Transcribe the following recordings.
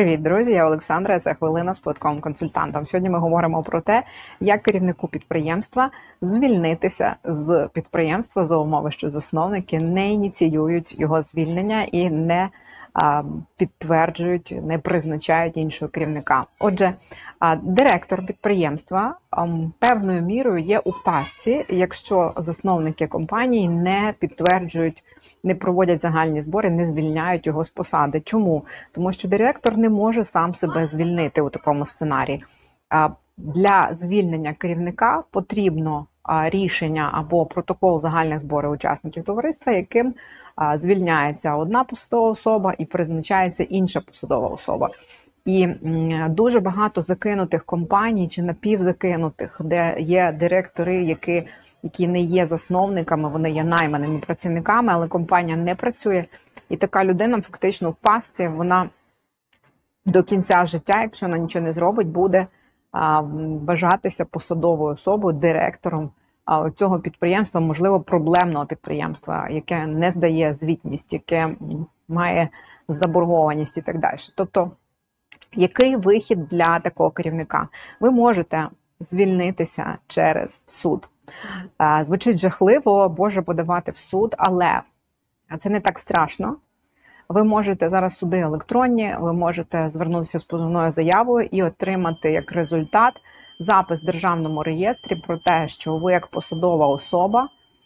Привіт, друзі! Я Олександра, це «Хвилина» з податковим консультантом. Сьогодні ми говоримо про те, як керівнику підприємства звільнитися з підприємства за умови, що засновники не ініціюють його звільнення і не підтверджують, не призначають іншого керівника. Отже, директор підприємства певною мірою є у пастці, якщо засновники компанії не підтверджують, не проводять загальні збори, не звільняють його з посади. Чому? Тому що директор не може сам себе звільнити у такому сценарії. Для звільнення керівника потрібно рішення або протокол загальних зборів учасників товариства, яким звільняється одна посадова особа і призначається інша посадова особа. І дуже багато закинутих компаній чи напівзакинутих, де є директори, які не є засновниками, вони є найманими працівниками, але компанія не працює. І така людина фактично в пастці, вона до кінця життя, якщо вона нічого не зробить, буде вважатися посадовою особою, директором цього підприємства, можливо, проблемного підприємства, яке не здає звітність, яке має заборгованість і так далі. Тобто, який вихід для такого керівника? Ви можете звільнитися через суд. Звучить жахливо, Боже, подавати в суд, але це не так страшно. Ви можете, зараз суди електронні, ви можете звернутися з позовною заявою і отримати як результат запис в Державному реєстрі про те, що ви як посадова особа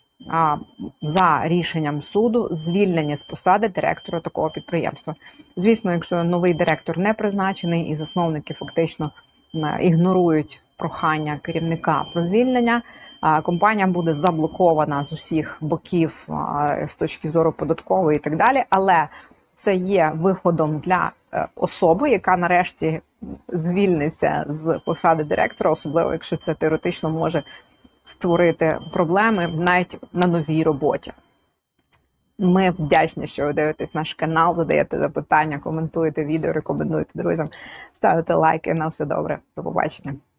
за рішенням суду звільнені з посади директора такого підприємства. Звісно, якщо новий директор не призначений і засновники фактично ігнорують прохання керівника про звільнення, компанія буде заблокована з усіх боків з точки зору податкової і так далі, але це є виходом для особи, яка нарешті звільниться з посади директора, особливо якщо це теоретично може створити проблеми навіть на новій роботі. Ми вдячні, що ви дивитесь наш канал, задаєте запитання, коментуєте відео, рекомендуєте друзям, ставите лайки. На все добре. До побачення.